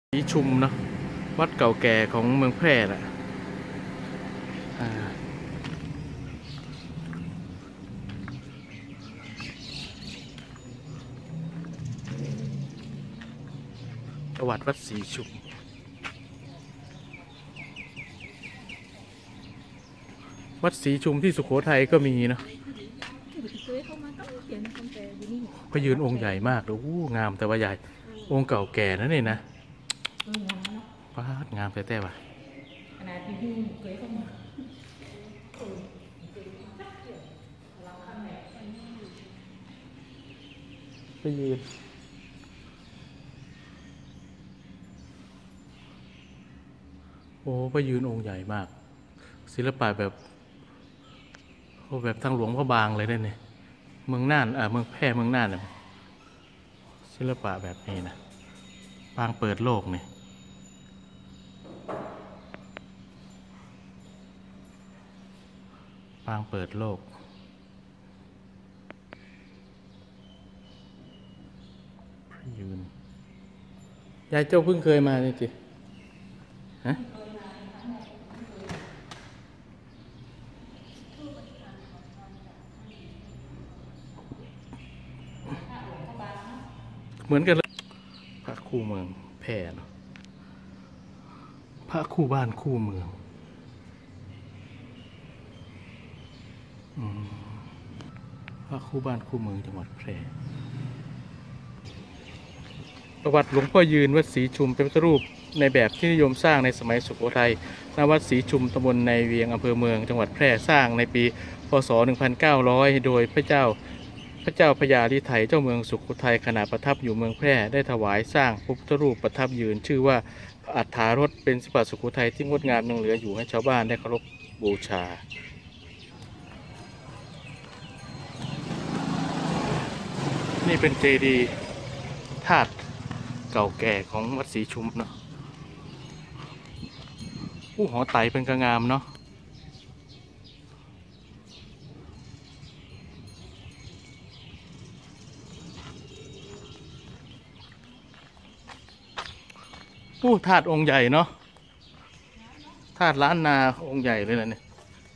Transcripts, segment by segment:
สีชุมเนาะวัดเก่าแก่ของเมืองแพร่แหละประวัติวัดสีชุมวัดสีชุมที่สุโขทัยก็มีเนาะพระยืนองค์ใหญ่มากเลยงามแต่ว่าใหญ่องค์เก่าแก่นั่นเองนะว้างามแต่ว่าพระยืนพระยืนองค์ใหญ่มากศิลปะแบบทางหลวงพระบางเลยได้เนี่ยเมืองน่านเมืองแพร่เมืองน่านเนี่ยศิลปะแบบนี้นะปางเปิดโลกเนี่ยปางเปิดโลกพระยืนยายเจ้าเพิ่งเคยมาเนี่ยจิฮะเหมือนกันเลยพระคู่เมืองแพร่เนาะพระคู่บ้านคู่เมืองพระคู่บ้านคู่เมืองจังหวัดแพร่ประวัติหลวงพ่อยืนวัดศรีชุมเป็นพระพุทธรูปในแบบที่นิยมสร้างในสมัยสุโขทัยณวัดศรีชุมตำบลในเวียงอำเภอเมืองจังหวัดแพร่สร้างในปีพ.ศ. 1900โดยพระเจ้าพญาฤทัยเจ้าเมืองสุโขทัยขณะประทับอยู่เมืองแพร่ได้ถวายสร้างพระพุทธรูปประทับยืนชื่อว่าพระอัฏฐารสเป็นศิลปะสุโขทัยที่งดงามยังเหลืออยู่ให้ชาวบ้านได้เคารพบูชานี่เป็นเจดีย์ธาตุเก่าแก่ของวัดศรีชุมเนาะหอไตเป็นกระงามเนาะธาตุองค์ใหญ่เนาะธาตุล้านนาองค์ใหญ่เลยนะเนี่ย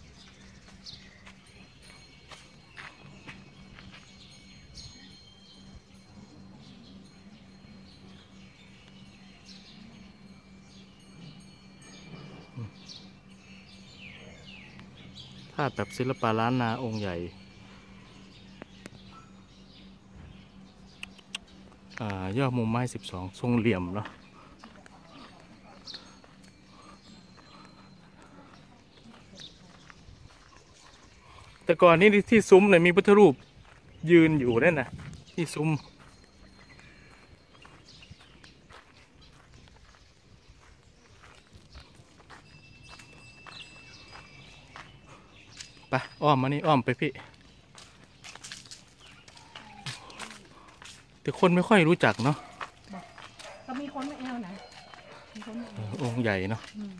ธาตุแบบศิลปะล้านนาองค์ใหญ่ย่อมุมไม้12ทรงเหลี่ยมเนาะแต่ก่อนนี้ที่ซุ้มเนี่ยมีพุทธรูปยืนอยู่นั่นนะที่ซุ้มไปอ้อมมานี่อ้อมไปพี่แต่คนไม่ค่อยรู้จักเนาะก็มีคนไม่เอาไหนองค์ใหญ่เนาะ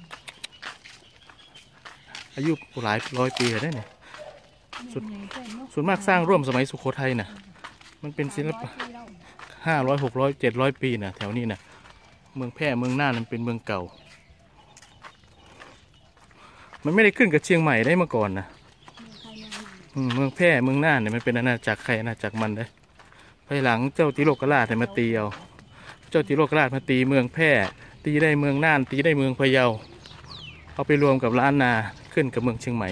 อายุหลายร้อยปีได้เนี่ยส่วนมากสร้างร่วมสมัยสุโขทัยน่ะมันเป็นศิลปะ500 600 700 ปีน่ะแถวนี้น่ะเมืองแพร่เมืองน่านมันเป็นเมืองเก่ามันไม่ได้ขึ้นกับเชียงใหม่ได้มาก่อนนะเมืองแพร่เมืองน่านเนี่ยมันเป็นอาณาจักรใครอาณาจักรมันได้ภายหลังเจ้าติโลกราชเนี่ยมาตีเอาเจ้าติโลกราชมาตีเมืองแพร่ตีได้เมืองน่านตีได้เมืองพะเยาเอาไปรวมกับล้านนาขึ้นกับเมืองเชียงใหม่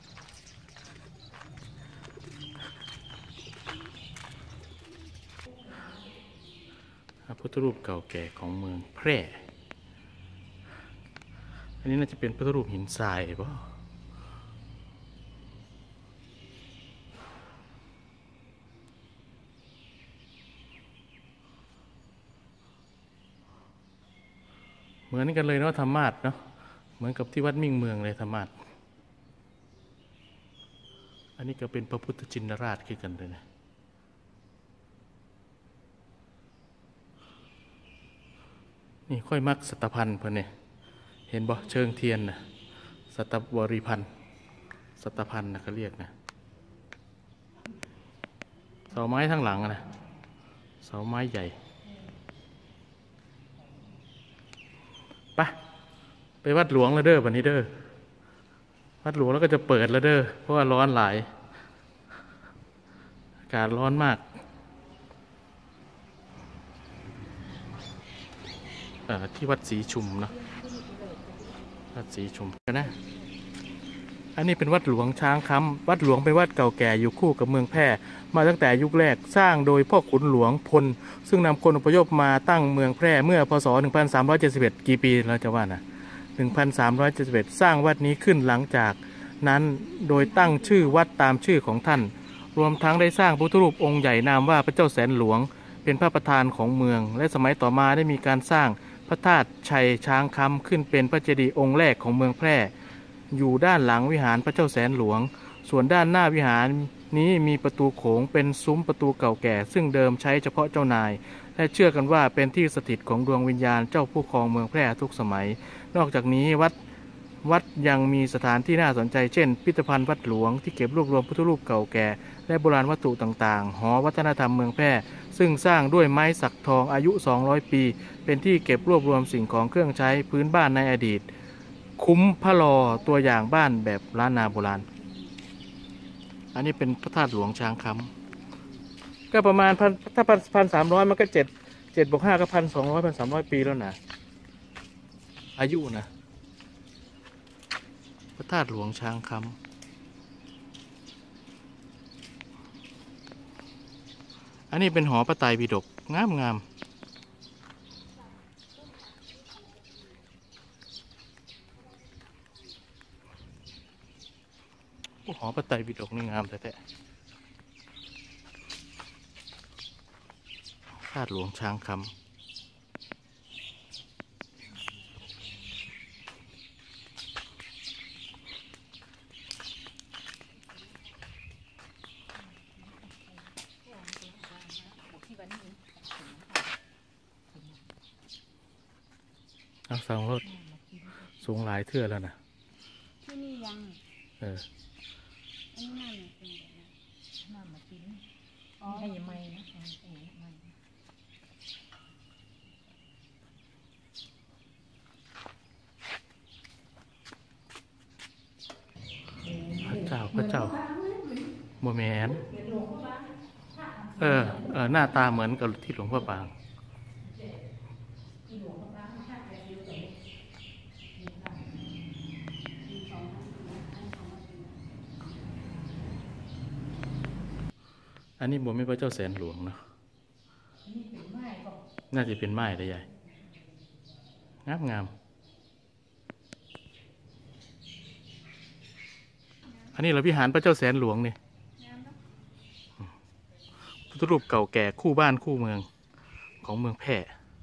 พุทธรูปเก่าแก่ของเมืองแพร่อันนี้น่าจะเป็นพุทธรูปหินทรายป่ะเหมือนกันเลยเนาะธรรมาสน์เนาะเหมือนกับที่วัดมิ่งเมืองเลยธรรมาสน์อันนี้ก็เป็นพระพุทธชินราชขึ้นกันเลยนะนี่ค่อยมักสัตพันธ์เพื่อนเนี่ยเห็นบ่เชิงเทียนนะสัตบริพันธ์สัตพันธ์นะเขาเรียกนะเสาไม้ทั้งหลังนะเสาไม้ใหญ่ไปวัดหลวงแล้วเด้อวันนี้เด้อวัดหลวงแล้วก็จะเปิดแล้วเด้อเพราะว่าร้อนหลายอากาศร้อนมากที่วัดศรีชุมเนาะวัดศรีชุมนะอันนี้เป็นวัดหลวงช้างคำวัดหลวงเป็นวัดเก่าแก่อยู่คู่กับเมืองแพร่มาตั้งแต่ยุคแรกสร้างโดยพ่อขุนหลวงพลซึ่งนำคนอพยพมาตั้งเมืองแพร่เมื่อพศ 1371 กี่ปีเราจะว่านะ1371 สร้างวัดนี้ขึ้นหลังจากนั้นโดยตั้งชื่อวัดตามชื่อของท่านรวมทั้งได้สร้างพุทธรูปองค์ใหญ่นามว่าพระเจ้าแสนหลวงเป็นพระประธานของเมืองและสมัยต่อมาได้มีการสร้างพระธาตุชัยช้างคำขึ้นเป็นพระเจดีย์องค์แรกของเมืองแพร่อยู่ด้านหลังวิหารพระเจ้าแสนหลวงส่วนด้านหน้าวิหารนี้มีประตูโขงเป็นซุ้มประตูเก่าแก่ซึ่งเดิมใช้เฉพาะเจ้านายและเชื่อกันว่าเป็นที่สถิตของดวงวิญญาณเจ้าผู้ครองเมืองแพร่ทุกสมัยนอกจากนี้วัดยังมีสถานที่น่าสนใจเช่นพิพิธภัณฑ์วัดหลวงที่เก็บรวบรวมพุทธรูปเก่าแก่และโบราณวัตถุต่างๆหอวัฒนธรรมเมืองแพร่ซึ่งสร้างด้วยไม้สักทองอายุ 200 ปีเป็นที่เก็บรวบรวมสิ่งของเครื่องใช้พื้นบ้านในอดีตคุ้มพระลอตัวอย่างบ้านแบบล้านนาโบราณอันนี้เป็นพระธาตุหลวงช้างคำก็ประมาณถ้า1,300มันก็7+5ก็1,200 1,300 ปีแล้วนะอายุนะพระธาตุหลวงช้างคำอันนี้เป็นหอพระไตรปิฎกงามงามหอพระไตรปิฎกนี่งามแท้ๆธาตุหลวงช้างคำเอาสังรถสูงหลายเทื่อแล้วนะที่นี่ยังอันนี้น่ามากินให้ยังไม่นะพระเจ้าโมเมนหน้าตาเหมือนกับที่หลวงพ่อบางอันนี้บ่ไม่พระเจ้าแสนหลวงเนาะน่าจะเป็นไม้ได้ใหญ่งามอันนี้เราวิหารพระเจ้าแสนหลวงนี่พุทธรูปเก่าแก่คู่บ้านคู่เมืองของเมืองแพร่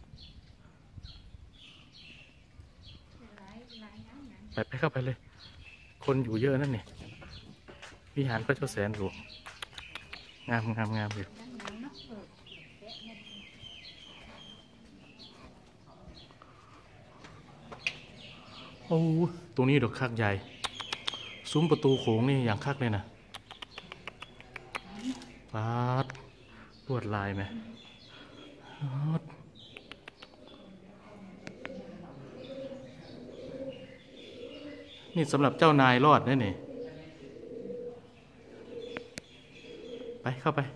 ไปเข้าไปเลยคนอยู่เยอะนั่นนี่วิหารพระเจ้าแสนหลวงงามอยู่โอ้ตรงนี้ดอกคักใหญ่ซุ้มประตูโขงนี่อย่างคักเลยนะปาดลวดลายไหมนี่สำหรับเจ้านายรอดได้นี่ไปเข้าไป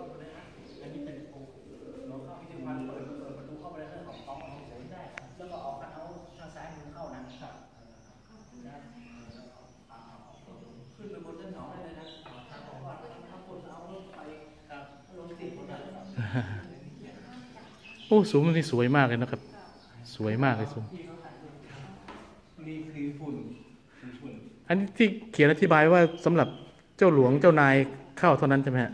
โอ้ซุ้มนี่สวยมากเลยนะครับสวยมากเลยซุ้มนี่คือฝุ่นอันนี้ที่เขียนอธิบายว่าสำหรับเจ้าหลวงเจ้านายเข้าเท่านั้นใช่ไหมฮะ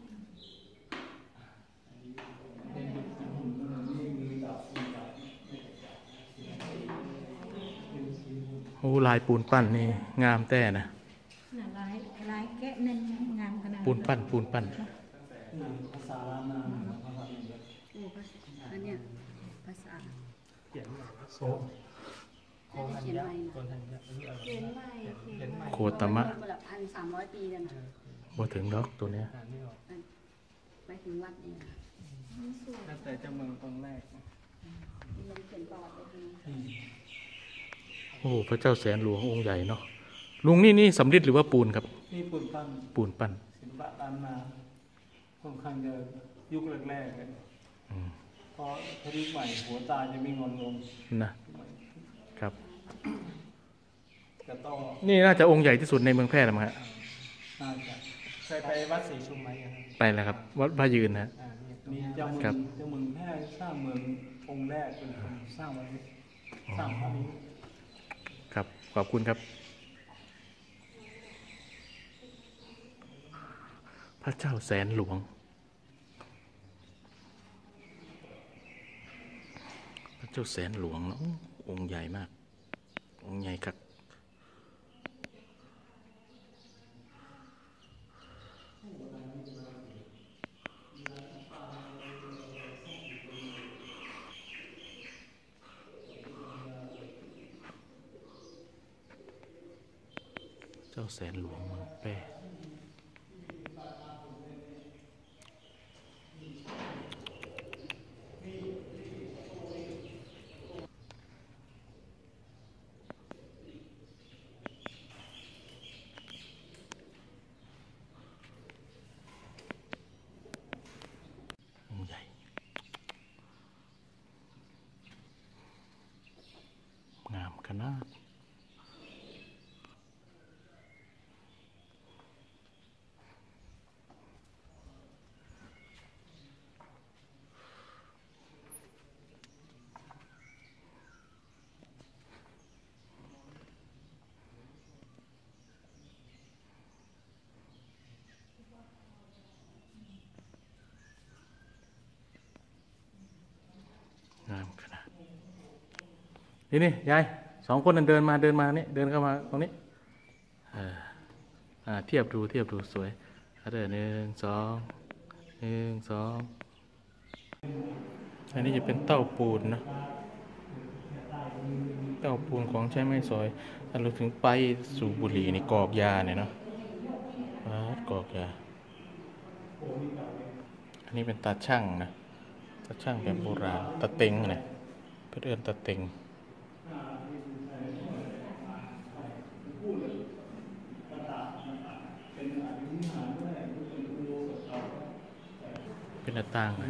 โอ้ลายปูนปั้นนี่งามแต่นะลายแกะนั่นงามขนาดปูนปั้นภาษาอันเนี้ยภาษาเขียนโซ่เขียนใหม่โคตมะ 1,300 ปีแล้วนะบ่ถึงดอกตัวเนี้ยไปถึงวัดนี่ตั้งแต่เจ้าเมืองตรงแรกลงเขียนประวัติเลยทีอ้พระเจ้าแสนหลวงองค์ใหญ่เนาะลุงนี่สำริดหรือว่าปูนครับนี่ปูนปั้นปูนปั้นศิลปะล้านนาค่อนข้างจะยุคแรกๆเลยพอทยุคใหม่หัวตาจะมีงอนลงนะครับแต่ต่อนี่น่าจะองค์ใหญ่ที่สุดในเมืองแพร่แล้วมั้งฮะน่าจะเคยไปวัดศรีชุมไหมครับไปแล้วครับวัดพระยืนนะนี่เจ้าเมืองแพร่สร้างเมืององค์แรกเป็นคนสร้างไว้สร้างพระนี้ครับขอบคุณครับพระเจ้าแสนหลวงพระเจ้าแสนหลวงเนาะองค์ใหญ่มากองค์ใหญ่ครับเจ้าแสนหลวงเมืองแพร่งามขนาดนี่ยาย2 คนเดินมานี่เดินเข้ามาตรงนี้เทียบดูสวยเดิน1 2 อันนี้จะเป็นเต้าปูนนะเต้าปูนของใช้ไม้สอยถ้าเราถึงไปสู่บุหรี่นี่กอกยาเนี่ยเนาะกอกยาอันนี้เป็นตาช่างนะตาช่างแบบโบราณตาเต็งเนี่ยเพื่อนตาเต็งเป็นหน้าต่างนะ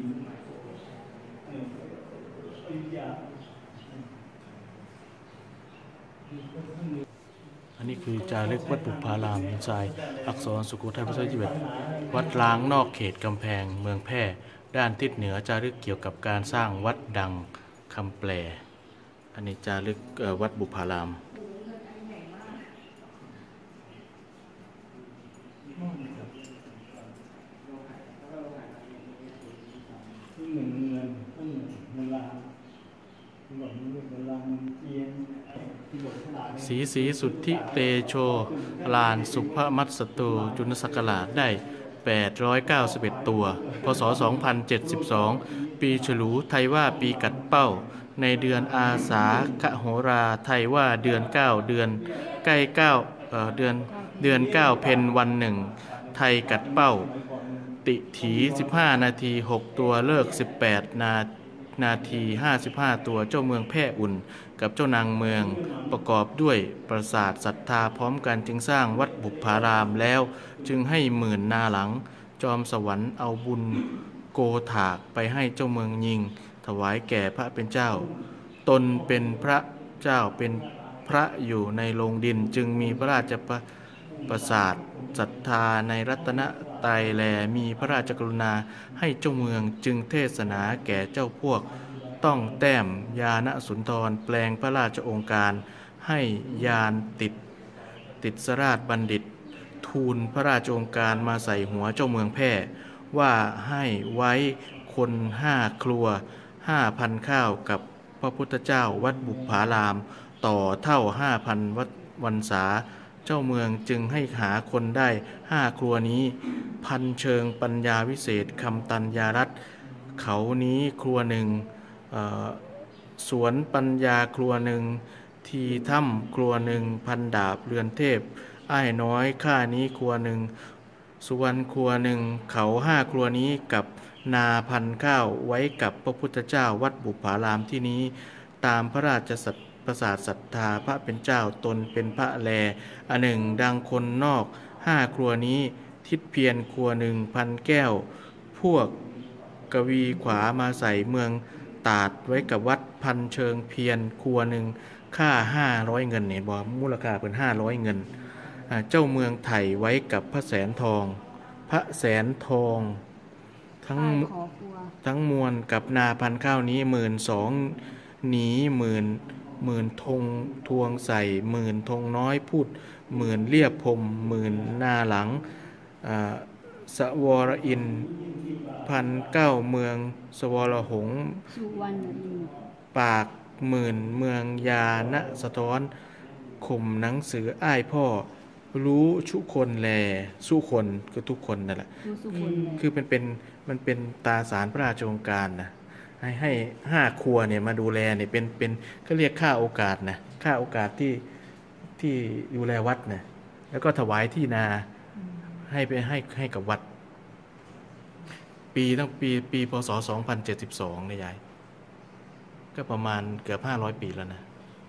อันนี้คือจารึกวัดบุพารามหินทรายอักษรสุโขทัยพุทธ21วัดล้างนอกเขตกำแพงเมืองแพร่ด้านทิศเหนือจารึกเกี่ยวกับการสร้างวัดดังคำแปลอันนี้จารึกวัดบุพารามศรีสุทธิเตโชลานสุภมัตสตูจุลศักราชได้891ตัวพศ2072ปีฉลูไทยว่าปีกัดเป้าในเดือนอาสาขโหราไทยว่าเดือน9เดือนใกล้9เดือน9เพ็ญวันหนึ่งไทยกัดเป้าติถี15 นาที6ตัวเลิก18 นาที55ตัวเจ้าเมืองแพร่อุ่นกับเจ้านางเมืองประกอบด้วยปราสาทศรัทธาพร้อมกันจึงสร้างวัดบุพารามแล้วจึงให้หมื่นนาหลังจอมสวรรค์เอาบุญโกถากไปให้เจ้าเมืองยิงถวายแก่พระเป็นเจ้าตนเป็นพระเจ้าเป็นพระอยู่ในโรงดินจึงมีพระราชประสาทศรัทธาในรัตนตรัยแลมีพระราชกรุณาให้เจ้าเมืองจึงเทศนาแก่เจ้าพวกต้องแต้มยานสุนทรแปลงพระราชโองการให้ยานติดสราชบัณฑิตทูลพระราชโองการมาใส่หัวเจ้าเมืองแพร่ว่าให้ไว้คน5 ครัว 5,000 ข้าวกับพระพุทธเจ้าวัดบุพารามต่อเท่า 5,000 วรรษาเจ้าเมืองจึงให้หาคนได้5 ครัวนี้พันเชิงปัญญาวิเศษคำตัญญารัตน์เขานี้ครัวหนึ่งสวนปัญญาครัวหนึ่งทีถ้ำครัวหนึ่งพันดาบเรือนเทพอ้ายน้อยข้านี้ครัวหนึ่งสุวรรณครัวหนึ่งเขา5 ครัวนี้กับนาพันข้าวไว้กับพระพุทธเจ้าวัดบุพารามที่นี้ตามพระราชประสาทศรัทธาพระเป็นเจ้าตนเป็นพระแลอันหนึ่งดังคนนอก5 ครัวนี้ทิศเพียรครัวหนึ่งพันแก้วพวกกวีขวามาใส่เมืองตาดไว้กับวัดพันเชิงเพียรครัวหนึ่งค่า500 เงินเนี่ยบอกมูลค่าเป็น500 เงินเจ้าเมืองไถ่ไว้กับพระแสนทองพระแสนทองทั้งมวลกับนาพันข้าวนี้12,000หนีหมื่นธงทวงใส่10,000ธงน้อยพูด10,000เรียบพรม10,000นาหลังสวรอิน1,900เมืองสวรหงษ์ปาก10,000เมืองยาณสะท้อนข่มหนังสืออ้ายพ่อรู้ชุคนแลสู้คนคือทุกคนนั่นแหละคือมันเป็นตาสารพระราชโองการนะให้5 ครัวเนี่ยมาดูแลเนี่ยเป็นก็เรียกค่าโอกาสนะค่าโอกาสที่ดูแลวัดนะแล้วก็ถวายที่นาให้กับวัดปีพศ2072เนี่ยยายก็ประมาณเกือบ500 ปีแล้วนะ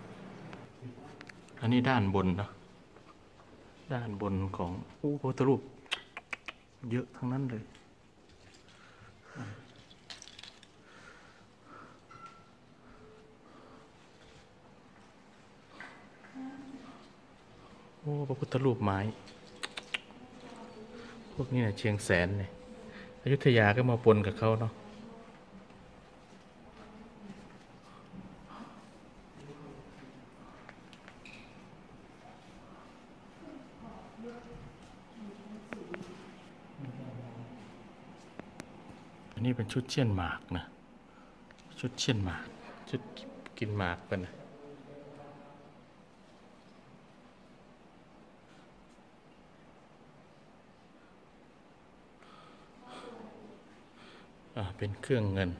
อันนี้ด้านบนเนาะด้านบนของพระพุทธรูปเยอะทั้งนั้นเลยโอ้พระพุทธรูปไม้พวกนี้เนี่ยเชียงแสนเนี่ยอยุธยาก็มาปนกับเขาเนาะอันนี้เป็นชุดเชี่ยนหมากนะชุดเชี่ยนหมากชุดกินหมากเป็นนะเป็นเครื่องเงิน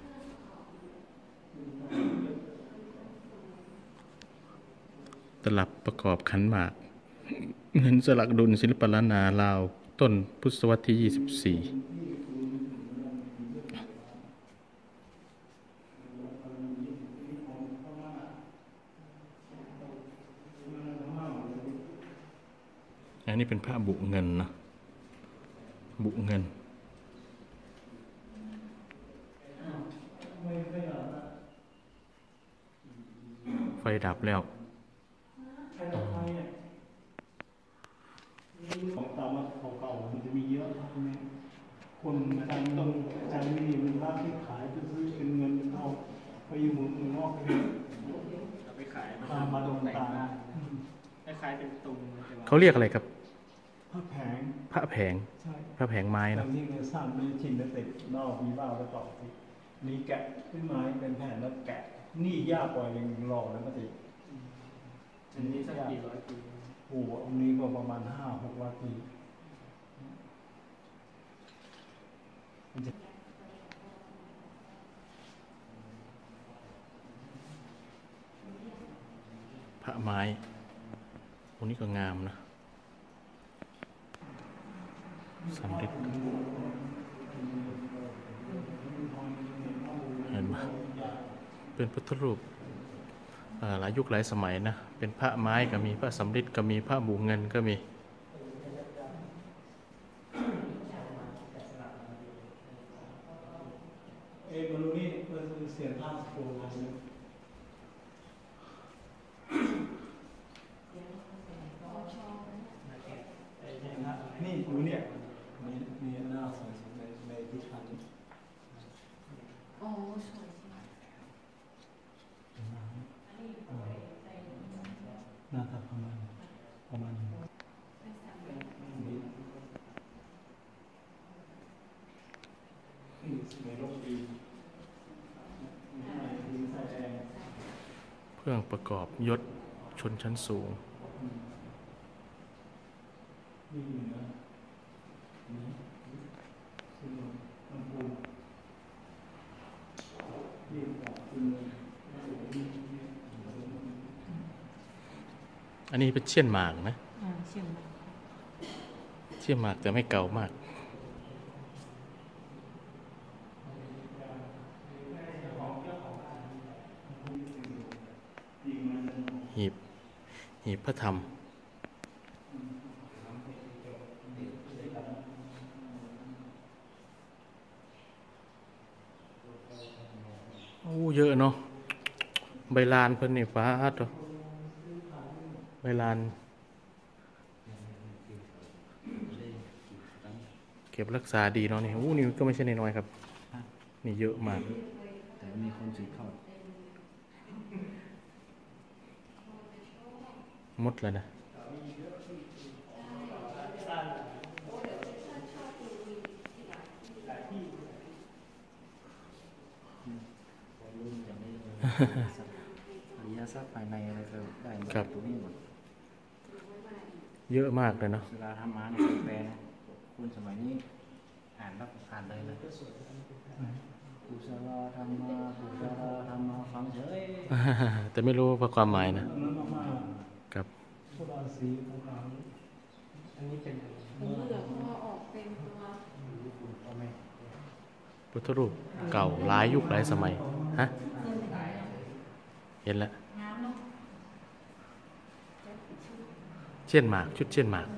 ตลับประกอบขันหมากเงินสลักดุลศิลปล้านนาลาวต้นพุทธศตวรรษที่ 24อันนี้เป็นผ้าบุเงินนะบุเงินไฟดับแล้วของตามเก่าๆมันจะมีเยอะคนอาจารย์ไม่ดีมันรับที่ขายจะซื้อเป็นเงินเอาไปอยู่เมืองนอกไปขายมาตรงตาคล้ายๆเป็นตุงเขาเรียกอะไรครับพระแผงใช่พระแผงไม้นะที่เงินสร้างไม่ชินแล้วติดนอกมีบ้าแล้วต่อมีแกะขึ้นไม้เป็นแผ่นแล้วแกะนี่ยากกว่ายังรอแล้วก็ติดอันนี้สักกี่ร้อยปีโอ้อันนี้ก็ประมาณ5-600 ปีพระไม้ตรงนี้ก็งามนะสำริดเห็นไหมเป็นพุทธรูปหลายยุคหลายสมัยนะเป็นพระไม้ก็มีพระสำริดก็มีพระบุเงินก็มีมันรู้นี่มันเสียงภาพโฟล์นี่รู้เนี่ยมีหน้าสวยในพิธีนี้โอ้สวยหน้าตาประมาณเครื่องประกอบยศชนชั้นสูงอันนี้เป็นเชี่ยนหมากนะเชี่ยนหมากแต่ไม่เก่ามากหีบพระธรรมโอ้เยอะเนาะใบลานเพิ่นนี่ฟ้าตัวใบลานเก็บรักษาดีเนาะนี่โอ้นี่ก็ไม่ใช่น้อยๆครับนี่เยอะมากแต่มีคนสืบทอดหมดแล้วนะอริยสัจภายในอะไรก็ได้หมดตรงนี้หมดเยอะมากเลยเนาะเวลาทำมาในแปลคุณสมัยนี้อ่านรับอ่านเลยนะกุศลธรรมะกุศลธรรมะฟังเฉยแต่ไม่รู้ว่าความหมายนะกับพุทธาสีต่างๆอันนี้เป็นเหลืองพอออกเป็นตัวพุทธรูปเก่าหลายยุคหลายสมัยฮะเห็นแล้วเช่นหมากชุดเช่นหมาก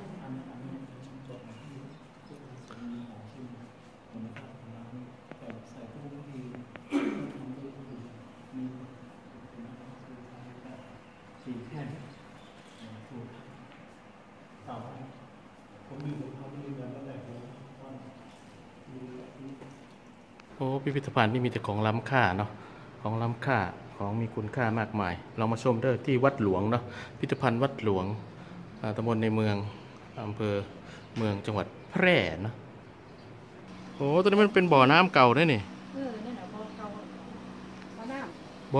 โอ้พิพิธภัณฑ์นี่มีแต่ของล้ำค่าเนาะของล้ำค่าของมีคุณค่ามากมายเรามาชมได้ที่วัดหลวงเนาะพิพิธภัณฑ์วัดหลวงตำบลในเมืองอำเภอเมืองจังหวัดแพร่เนาะโอ้ตอนนี้มันเป็นบ่อน้ำเก่าด้วยนี่นั่นแหละบ่อเก่าบ่อน้ำ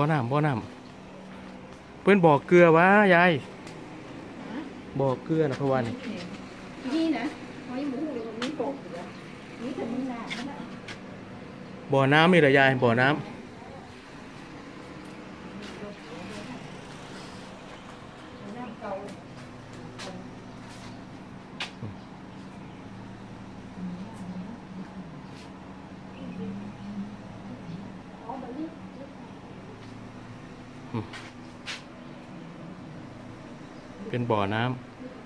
เป็นบ่อเกลือวะยายบ่อเกลือนะเพราะว่านี่นะหอยหมูหรือว่ามีโป่งเหรอนี่ถึงมีน้ำนะบ่อน้ำมีหรือยายบ่อน้ำเก่าเป็นบ่อน้ำ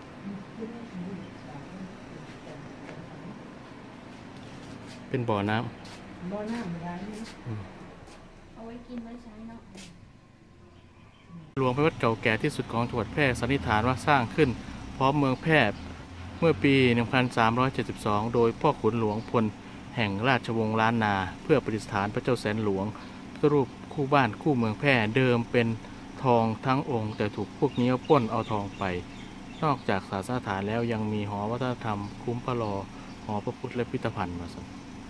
เป็นบ่อน้ำเอาไว้กินไว้ใช้เนาะหลวงเป็นวัดเก่าแก่ที่สุดของจังหวัดแพร่สันนิษฐานว่าสร้างขึ้นพร้อมเมืองแพร่เมื่อปี 1372 โดยพ่อขุนหลวงพลแห่งราชวงศ์ล้านนาเพื่อประดิษฐานพระเจ้าแสนหลวงรูปคู่บ้านคู่เมืองแพร่เดิมเป็นทองทั้งองค์แต่ถูกพวกนี้ปล้นเอาทองไปนอกจากศาสนสถานแล้วยังมีหอวัฒนธรรมคุ้มพระลอหอพระพุทธและพิพิธภัณฑ์มาสิ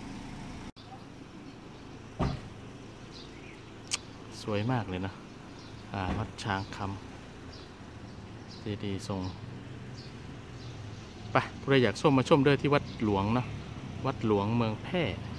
สวยมากเลยนะวัดช้างคำเจดีย์ทรงไปผู้ใดอยากชมมาชมเด้อที่วัดหลวงเนาะวัดหลวงเมืองแพร่